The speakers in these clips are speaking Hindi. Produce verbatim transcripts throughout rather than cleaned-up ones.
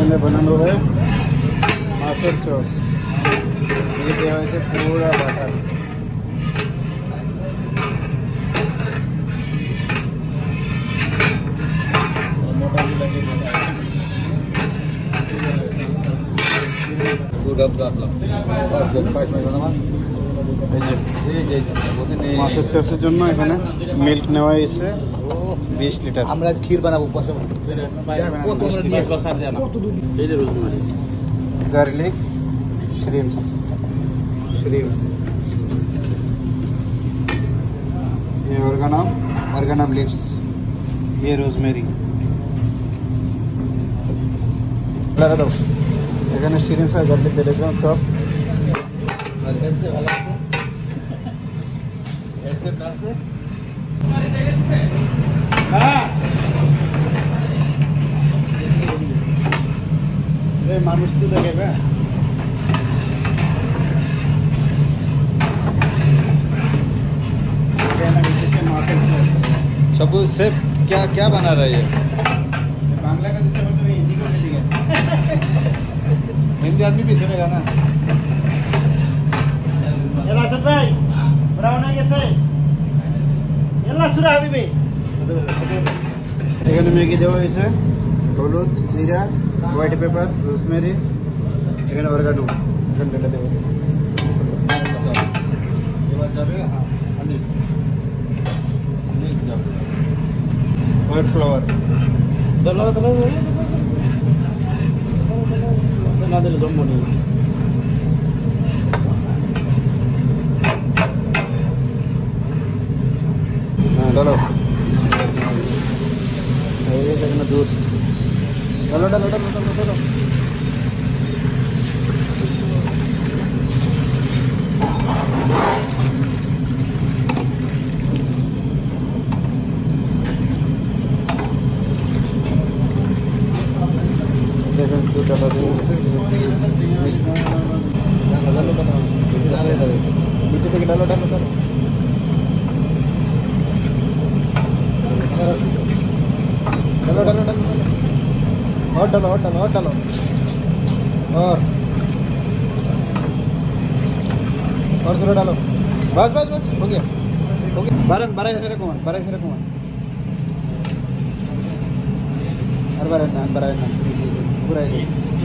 সঙ্গে বানানো হয় মাছের চস। দিয়ে দেওয়া হয়েছে পুরা বাটার। মাছের চাষের জন্য এখানে মিল্ক নেওয়া হয়েছে বিশ লিটার। আমরা আজ ক্ষীর বানাবো। গার্লিক শ্রিম্পস श्रिम्प्स ये ऑर्गेनम ऑर्गेनम लीव्स, ये रोजमेरी लगा दो। এখানে শ্রিম্পস আর গার্লিক দিয়ে দিলাম চপ। মানুষ তো দেখবে सबू सेफ क्या क्या बना रहा है? बांग्ला का जैसे बोलते हैं, हिंदी को नहीं दिया। हिंदी आदमी भी सुनेगा ना। ये राजत भाई बनाओ ना ये से ये ला सुरा अभी भी এখানে ম্যাগি দেওয়া হয়েছে, হলুদ, জিরা, হোয়াইট পেপার, রোজমেরি, এখানে অর্গানো এখানে ঢেলে দেবো। এবার যাবে হ্যাঁ অনিল অনিল যাবে হোয়াইট ফ্লাওয়ার দলা দলা না দিলে দম বনি। হ্যাঁ ডালো এখানে দুধ ডালো ডালো ডালো ডালো ডালো। দেখেন দুধ ডালা দিয়েছে, নিচে থেকে ডালো ডালো ডালো डालो डालो डालो और डालो और डालो और डालो और और थोड़ा डालो। बस बस बस हो गया हो गया। बारह बारह हजार कुमार बारह हजार कुमार और बारह ना बारह ना पूरा है।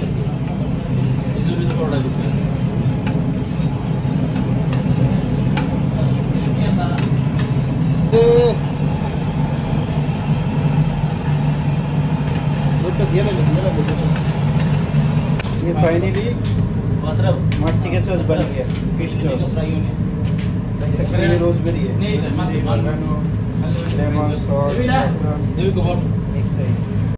ये फाइनली मच्छी का चॉस बन गया, फिश चॉस। रोजमेरी है, लेमन, सॉल्ट, मिक्स है।